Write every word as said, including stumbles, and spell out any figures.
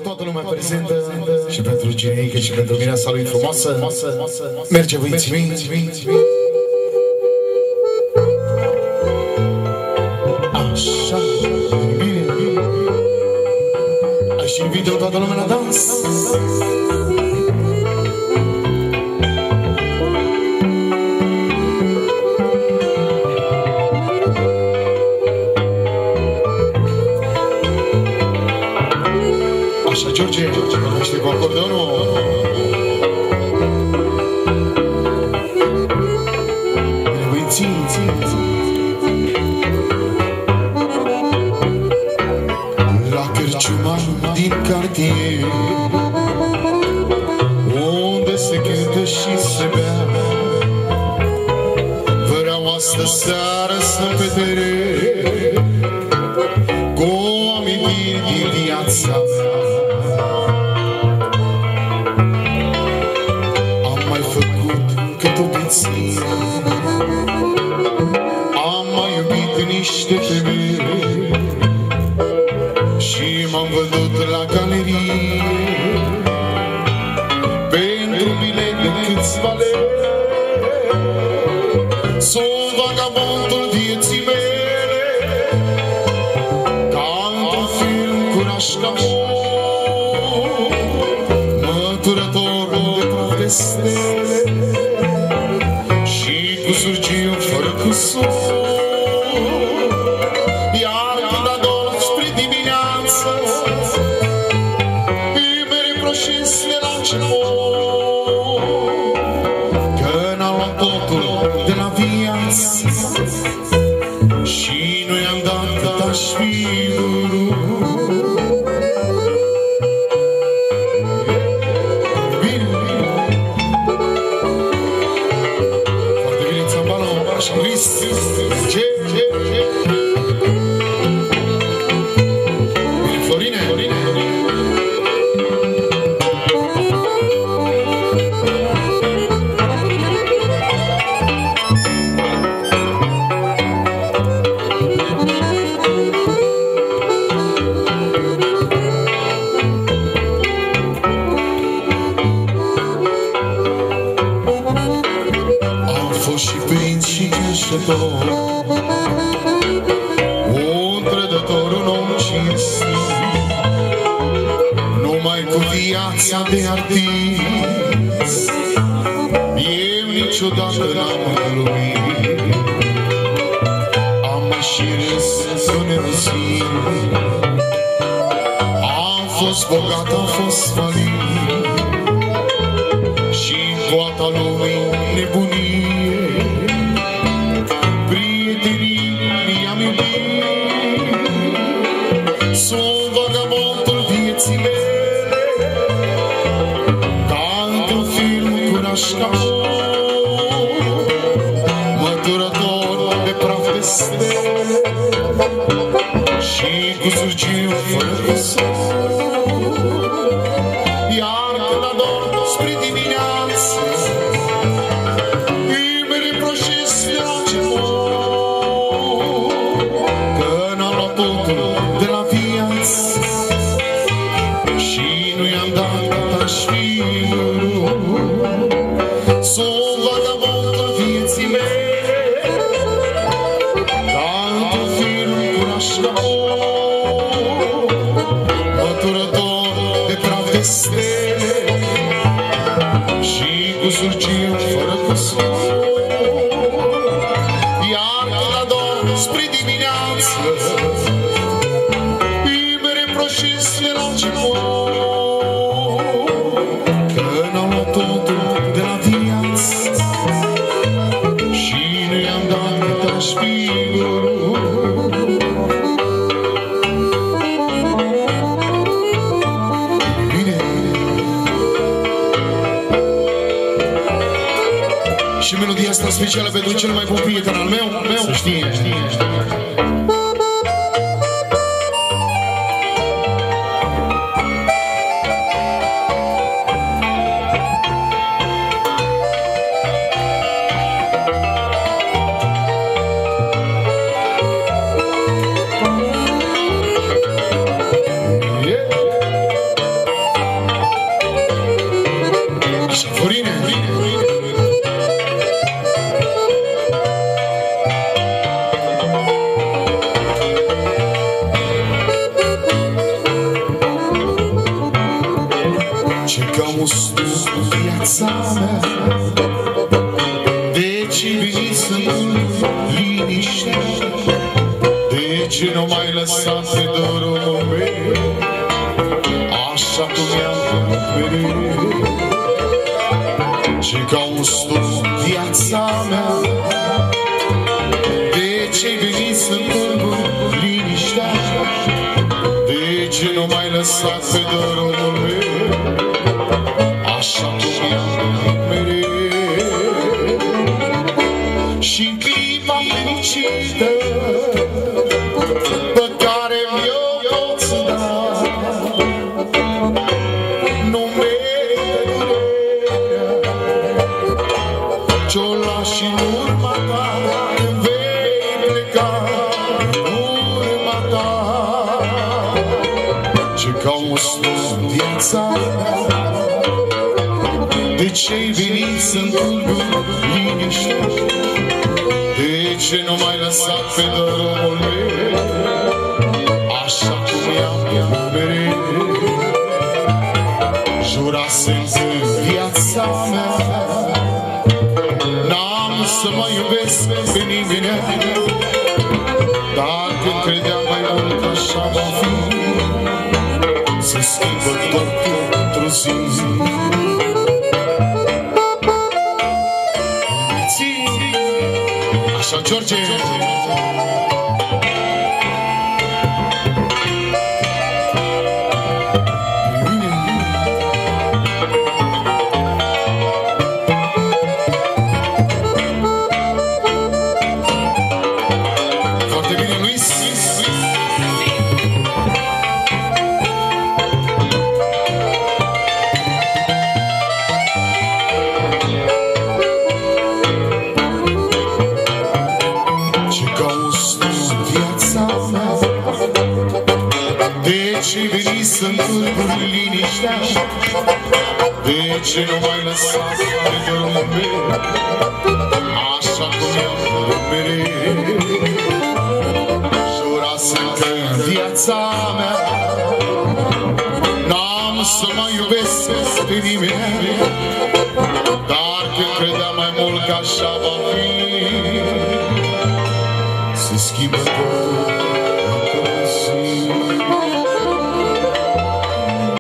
Toată lumea prezentă și pentru Gineică și pentru mireasa lui frumoasă. Merge băieții mei. Așa, bine, bine. Aș invita toată lumea la dans. Așa, George, vorbește cu acordeonul. Bine, băieții, la cărciuma din cartier, unde se cântă și se bea, vreau astă seară să petrec cu amintiri din viața mea. Am mai iubit niște femei și m-am văzut la galerie pentru bilet de câțiva lei. Sunt vagabondul vieții mele, ca într-un film cu Rașcamon, măturător de praf de stele cu surgiu fără cusur. Iar când ador spre dimineață, îmi reproșez de la început că n-am luat totul de la viață și nu i-am dat cât aș fi vrut. Luis, ce, ce, ce? Bine, Florine, Florine, am fost și prinț și cerșetor, un trădător, un om cinstit, numai cu viața de artist eu niciodată n-am glumit. Am și râs să ne răsim, am fost bogat, am fost falit și poata lumii nebunie. Sunt vagabondul vieții mele, ca într-un film cu Rașcamon, măturător de praf de stele și cu surgiu fără cusur. Iar când ador spre dimineață, îmi reproșez de la început că n-am luat totul de la viață și nu i-am dat cât aș fi vrut. Sunt vagabondul vieții mele, ca într-un film cu Rașcamon, măturător de praf de stele și cu surgiu fără cusur. Iar când ador spre dimineață, îmi reproșez de la început că n-am luat totul de la viață și nu i-am dat cât aș fi vrut. Bine. Și melodia asta specială pentru cel mai bun prieten al meu, să știe, știe, știe. gustul viața mea. De ce veni să-mi liniște? De ce nu m-ai lăsat pe dorul meu așa cum i-am mereu? Ce gustul viața mea. De ce-ai venit să-mi tulburi liniștea? De ce nu m-ai lăsat pe dorul meu așa cum i-am mereu? Și-n clipa fericită pe care mi-o pot să da, nu merită durerea ce-o lași în urma ta când vei pleca, în urma ta. Ce cauți tu viața mea? De ce-ai venit să-mi tulburi liniștea? De ce nu m-ai lăsat pe dorul meu așa cum i-am mereu? Jurasem că viața mea n-am să mă iubesc pe nimeni, dar când credeam mai mult așa va fi, se schimbă totul într-o zi. Așa, George! De ce veni să-mi tulburi liniștea? De ce nu m-ai lăsat pe dorul meu așa cum i-am mereu? Jurasem că în viața mea n-am să mai iubesc pe nimeni, dar când credeam mai mult că așa va fi, se schimbă tot într-o zi.